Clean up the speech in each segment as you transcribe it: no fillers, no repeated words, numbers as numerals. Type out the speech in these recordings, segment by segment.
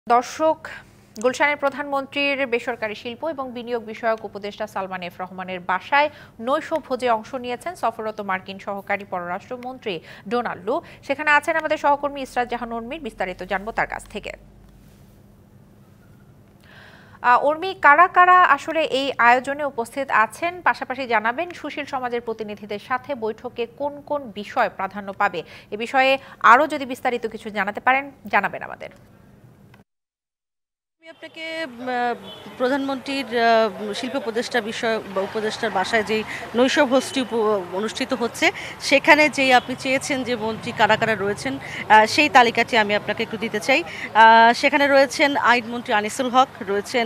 দর্শক, গুলশানের প্রধানমন্ত্রীর বেসরকারি শিল্প এবং বিনিয়োগ বিষয়ক উপদেষ্টা সালমান এফ রহমানের বাসায় নৈশভোজে অংশ নিয়েছেন সফররত মার্কিন সহকারী পররাষ্ট্রমন্ত্রী ডোনাল্ড লু। সেখানে আছেন আমাদের সহকর্মী ইসরাত জাহান উর্মির। বিস্তারিত জানবো তার কাছ থেকে। উর্মি, কারা কারা আসলে এই আয়োজনে উপস্থিত আছেন, পাশাপাশি জানাবেন সুশীল সমাজের প্রতিনিধিদের সাথে বৈঠকে কোন কোন বিষয় প্রাধান্য পাবে। এ বিষয়ে আরো যদি বিস্তারিত কিছু জানাতে পারেন জানাবেন আমাদের। আমি আপনাকে প্রধানমন্ত্রীর শিল্প উপদেষ্টার বাসায় যেই নৈশভোজটি অনুষ্ঠিত হচ্ছে সেখানে যেই আপনি চেয়েছেন যে মন্ত্রী কারা কারা রয়েছেন সেই তালিকাটি আমি আপনাকে একটু দিতে চাই। সেখানে রয়েছেন আইনমন্ত্রী আনিসুল হক, রয়েছেন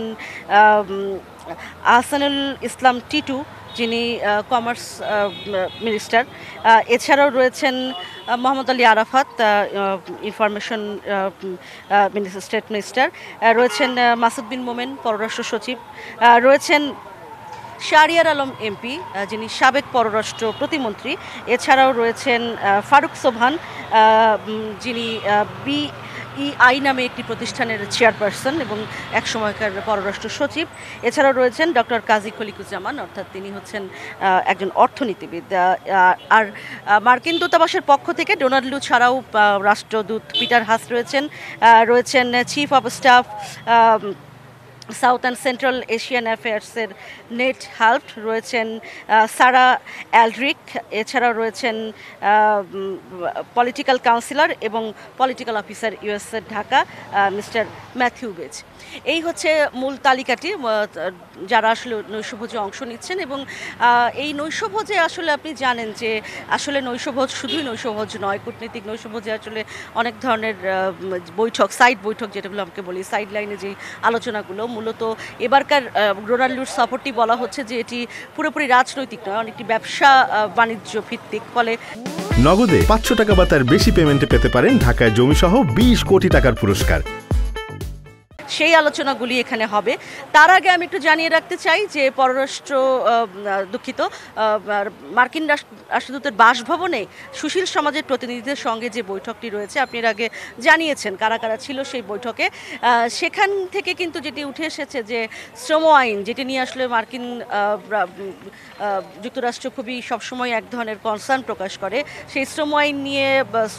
আহসানুল ইসলাম টিটু যিনি কমার্স মিনিস্টার, এছাড়াও রয়েছেন Mohammad Ali Arafat information state minister, রয়েছেন মাসুদ বিন মোমেন পররাষ্ট্র সচিব, রয়েছেন শাহরিয়ার আলম এমপি যিনি সাবেক পররাষ্ট্র প্রতিমন্ত্রী, এছাড়াও রয়েছেন ফারুক সোবহান যিনি BEI নামে একটি প্রতিষ্ঠানের চেয়ারপারসন এবং একসময়কার পররাষ্ট্র সচিব, এছাড়াও রয়েছেন ডক্টর কাজী খলিকুজ্জামান, অর্থাৎ তিনি হচ্ছেন একজন অর্থনীতিবিদ। আর মার্কিন দূতাবাসের পক্ষ থেকে ডোনাল্ড লু ছাড়াও রাষ্ট্রদূত পিটার হাস রয়েছেন chief of staff south and central Asian অ্যাফেয়ার্সের নেট হাল্ট, রয়েছেন সারা অ্যালড্রিক, এছাড়াও রয়েছেন পলিটিক্যাল কাউন্সিলর এবং political officer USA Dhaka mister Matthew বেজ। এই হচ্ছে মূল তালিকাটি যারা আসলে নৈশভোজে অংশ নিচ্ছেন। এবং এই নৈশভোজে আসলে আপনি জানেন যে আসলে নৈশভোজ শুধুই নৈশভোজ নয়, কূটনীতিক নৈশভোজে আসলে অনেক ধরনের বৈঠক, সাইড বৈঠক যেটাগুলো আমাকে বলি, সাইড লাইনে যেই আলোচনাগুলো, মূলত এবারকার ডোনাল্ড লুর সফরটি বলা হচ্ছে যে এটি পুরোপুরি রাজনৈতিক নয়, অনেকটি ব্যবসা বাণিজ্য ভিত্তিক। ফলে নগদে 500 টাকা বা তার বেশি পেমেন্টে পেতে পারেন ঢাকায় জমিসহ 20 কোটি টাকার পুরস্কার। সেই আলোচনাগুলি এখানে হবে। তার আগে আমি একটু জানিয়ে রাখতে চাই যে মার্কিন রাষ্ট্রদূতের বাসভবনে সুশীল সমাজের প্রতিনিধিদের সঙ্গে যে বৈঠকটি রয়েছে, আপনি এর আগে জানিয়েছেন কারা কারা ছিল সেই বৈঠকে। সেখান থেকে কিন্তু যেটি উঠে এসেছে যে শ্রম আইন, যেটি নিয়ে আসলে মার্কিন যুক্তরাষ্ট্র খুবই সবসময় এক ধরনের কনসার্ন প্রকাশ করে, সেই শ্রম আইন নিয়ে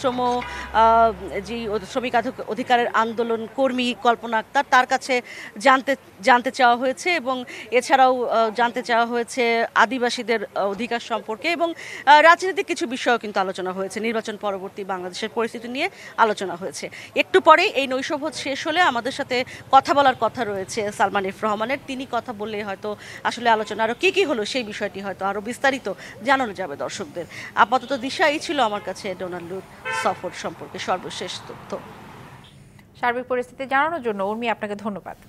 শ্রমিক অধিকারের আন্দোলন কর্মী কল্পনা আক্তার তার কাছে জানতে চাওয়া হয়েছে, এবং এছাড়াও জানতে চাওয়া হয়েছে আদিবাসীদের অধিকার সম্পর্কে, এবং রাজনৈতিক কিছু বিষয়ও কিন্তু আলোচনা হয়েছে, নির্বাচন পরবর্তী বাংলাদেশের পরিস্থিতি নিয়ে আলোচনা হয়েছে। একটু পরে এই নৈশভোজ শেষ হলে আমাদের সাথে কথা বলার কথা রয়েছে সালমান এফ রহমানের। তিনি কথা বললে হয়তো আসলে আলোচনা আরও কী হলো সেই বিষয়টি হয়তো আরও বিস্তারিত জানানো যাবে দর্শকদের। আপাতত দিশা এই ছিল আমার কাছে ডোনাল্ড লুর সফর সম্পর্কে সর্বশেষ তথ্য। সার্বিক পরিস্থিতি জানানোর জন্য উর্মি আপনাকে ধন্যবাদ।